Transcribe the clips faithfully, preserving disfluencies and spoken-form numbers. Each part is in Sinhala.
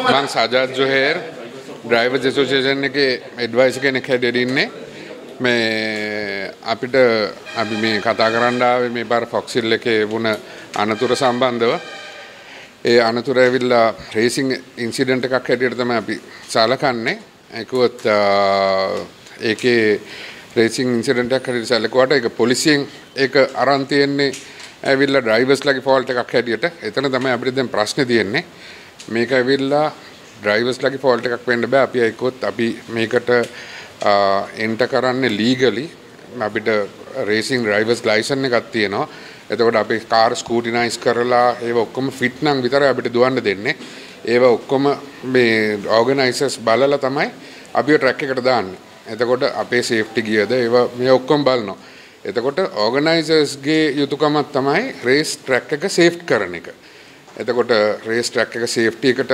මං සජාද් ජොහේර් ඩ්‍රයිවර්ස් ඇසෝසියේෂන් එකේ ඇඩ්වයිස් කෙනෙක් හැටියට ඉන්නේ. මේ අපිට අපි මේ කතා කරන්න ආවේ මේ පාර ෆොක්සිල් එකේ වුණ අනතුර සම්බන්ධව. ඒ අනතුර ඇවිල්ලා රේසිං ඉන්සිඩන්ට් එකක් හැටියට තමයි අපි සලකන්නේ. ඒකවත් ඒකේ රේසිං ඉන්සිඩන්ට් එකක් හැටියට සැලකුවාට ඒක පොලිසියෙන් ඒක අරන් තියෙන්නේ ඇවිල්ලා ඩ්‍රයිවර්ස්ලාගේ ෆෝල්ට් එකක් හැටියට. එතන තමයි අපිට දැන් ප්‍රශ්නේ තියෙන්නේ. මේක ඇවිල්ලා ඩ්‍රයිවර්ස්ලාගේ ෆෝල්ට් එකක් වෙන්න බෑ. අපි ඒකවත් අපි මේකට එන්ටර් කරන්නේ ලීගලි. අපිට රේසිං ඩ්‍රයිවර්ස් ලයිසන් එකක් තියෙනවා. එතකොට අපි කාර් ස්කූටිනයිස් කරලා ඒව ඔක්කොම ෆිට් නම් විතරයි අපිට දුවන්න දෙන්නේ. ඒව ඔක්කොම මේ ඕගනයිසර්ස් බලලා තමයි අපි ට්‍රැක් එකට දාන්නේ. එතකොට අපේ සේෆ්ටි ගියද ඒව මේ ඔක්කොම බලනවා. එතකොට ඕගනයිසර්ස්ගේ යුතුයකමක් තමයි රේස් ට්‍රැක් එක සේෆ් කරන එක. එතකොට රේස් ට්‍රැක් එක සේෆ්ටි එකට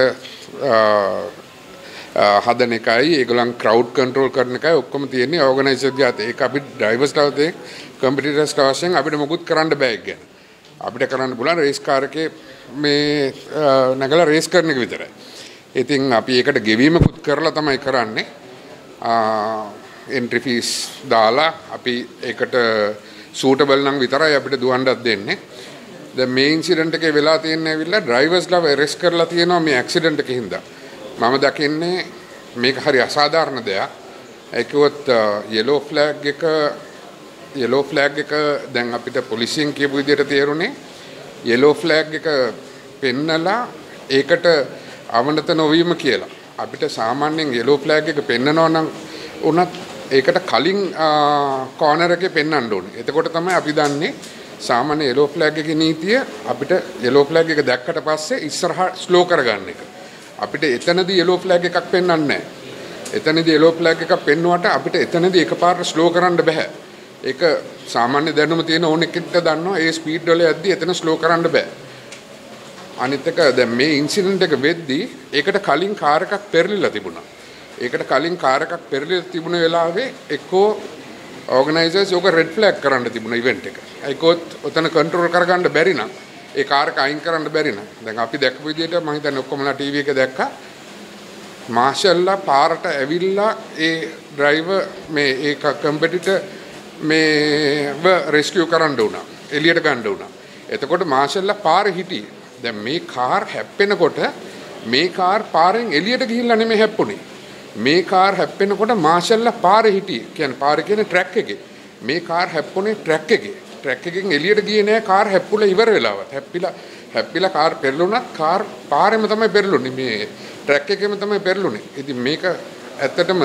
හදන එකයි ඒගොල්ලන් ක්‍රවුඩ් කන්ට්‍රෝල් කරන එකයි ඔක්කොම තියෙන්නේ ඕගනයිසර්ගේ අතේ. ඒක අපි ඩ්‍රයිවර්ස්ලා අතේ කම්පිටිටර්ස් වශයෙන් අපිට මොකුත් කරන්න බෑ ඒක ගැන. අපිට කරන්න පුළුවන් රේස් කාර් එකේ මේ නැගලා රේස් කරන එක විතරයි. ඉතින් අපි ඒකට ගෙවීමකුත් කරලා තමයි කරන්නේ. එන්ට්‍රි ෆීස් දාලා අපි ඒකට සූටබල් නම් විතරයි අපිට දුවන්නත් දෙන්නේ. දැන් මේ ඉන්සිඩන්ට් එකේ වෙලා තියෙන්නේ ඇවිල්ලා ඩ්‍රයිවර්ස්ලා අරෙස්ට් කරලා තියෙනවා මේ ඇක්සිඩන්ට් එකේ හින්දා. මම දකින්නේ මේක හරි අසාධාරණ දෙයක්. ඒකවත් යෙලෝ ෆ්ලැග් එක යෙලෝ ෆ්ලැග් එක දැන් අපිට පොලිසියෙන් කියපු විදිහට තේරුනේ යෙලෝ ෆ්ලැග් එක පෙන්නලා ඒකට අවනත නොවීම කියලා. අපිට සාමාන්‍යයෙන් යෙලෝ ෆ්ලැග් එක පෙන්නනවා නම් උනත් ඒකට කලින් කෝනර් එකේ පෙන්වන්න ඕනේ. එතකොට තමයි අපි දන්නේ සාමාන්‍ය යෙලෝ ෆ්ලැග් එකේ නීතිය අපිට යෙලෝ ෆ්ලැග් එක දැක්කට පස්සේ ඉස්සරහා ස්ලෝ කරගන්න එක. අපිට එතනදී යෙලෝ ෆ්ලැග් එකක් පෙන්වන්නේ නැහැ. එතනදී යෙලෝ ෆ්ලැග් එකක් පෙන්වුවට අපිට එතනදී එකපාරට ස්ලෝ කරන්න බෑ. ඒක සාමාන්‍ය දැනුම තියෙන ඕන එකෙක්ට දන්නවා ඒ ස්පීඩ් වල යද්දි එතන ස්ලෝ කරන්න බෑ. අනිත් එක දැන් මේ ඉන්සිඩන්ට් එක වෙද්දී ඒකට කලින් කාර් එකක් පෙරලිලා තිබුණා. ඒකට කලින් කාර් එකක් පෙරලිලා තිබුණ වෙලාවේ එක්කෝ ඕගනයිසර්ස් ඕක රෙඩ් ෆ්ලැග් කරන්න තිබුණ ඉවෙන්ට් එක. ඒකත් ඔතන කන්ට්‍රෝල් කරගන්න බැරි නම් ඒ කාර් එක අයින් කරන්න බැරි නම් දැන් අපි දැක්කු විදිහට මම හිතන්නේ ඔක්කොමලා ටීවී එක දැක්කා. මාෂල්ලා පාරට ඇවිල්ලා ඒ ඩ්‍රයිවර් මේ ඒ කම්පිටිටර් මේව රෙස්කියු කරන්න උනා. එළියට ගන්න උනා. එතකොට මාෂල්ලා පාරේ හිටියේ. දැන් මේ කාර් හැප්පෙනකොට මේ කාර් පාරෙන් එළියට ගිහිල්ලා නෙමෙයි හැප්පුණේ. මේ කාර් හැප්පෙනකොට මාෂල්ලා පාරේ හිටියේ. කියන්නේ පාරේ කියන්නේ ට්‍රැක් එකේ. මේ කාර් හැප්පුණේ ට්‍රැක් එකේ. ට්‍රැක් එකෙන් එළියට ගියේ නෑ කාර් හැප්පුලා ඉවර වෙලාවත්. හැප්පිලා හැප්පිලා කාර් පෙරළුණත් කාර් පාරෙම තමයි පෙරළුනේ. මේ ට්‍රැක් එකේම තමයි පෙරළුනේ. ඉතින් මේක ඇත්තටම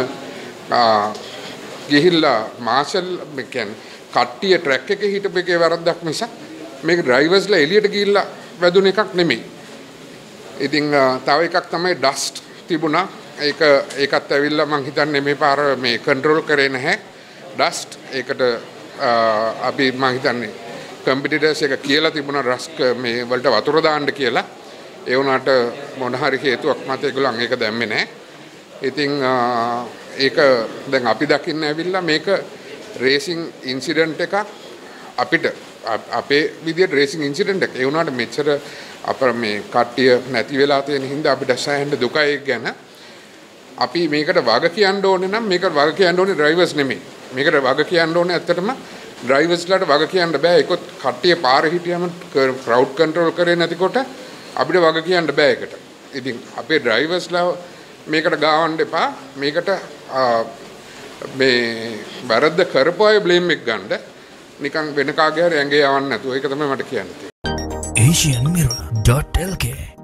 ගිහිල්ලා මාෂල් කියන්නේ කට්ටිය ට්‍රැක් එකේ හිටපු එකේ වැරද්දක් මිසක් මේක ඩ්‍රයිවර්ස්ලා එළියට ගිහිල්ලා වැදුන එකක් නෙමෙයි. ඉතින් තව එකක් තමයි ඩස්ට් තිබුණා. ඒක ඒකත් ඇවිල්ලා මං හිතන්නේ මේ පාර මේ කන්ට්‍රෝල් කරේ නැහැ. ඩස්ට් ඒකට අපි මං හිතන්නේ කම්පිටිටර්ස් එක කියලා තිබුණා රස්ක් මේ වලට වතුර දාන්න කියලා. ඒ වුණාට මොන හරි හේතුවක් මත ඒගොල්ලන් ඒක දැම්මේ නැහැ. ඉතින් ඒක දැන් අපි දකින්න ඇවිල්ලා මේක රේසිං ඉන්සිඩන්ට් එකක් අපිට අපේ විදියට රේසිං ඉන්සිඩන්ට් එක. ඒ වුණාට මෙච්චර අප මේ කට්ටිය නැති වෙලා තියෙන හින්දා අපිට සෑහෙන දුකයි ගැන අපි මේකට වග කියන්න ඕනේ නම් මේකට වග කියන්න ඕනේ ඩ්‍රයිවර්ස් නෙමෙයි. මේකට වග කියන්න ඕනේ ඇත්තටම ඩ්‍රයිවර්ස්ලාට වග කියන්න බෑ. ඒකත් කට්ටිය පාරේ හිටියම ක්‍රවුඩ් කන්ට්‍රෝල් කරේ නැතිකොට අපිට වග කියන්න බෑ ඒකට. ඉතින් අපේ ඩ්‍රයිවර්ස්ලා මේකට ගාවන්න එපා. මේකට මේ වැරද්ද කරපු අය බ්ලේම් එක ගන්න. නිකන් වෙන කාගේ හරි ඇඟේ යවන්න නැතුව. ඒක තමයි මට කියන්න තියෙන්නේ. asian mirror dot l k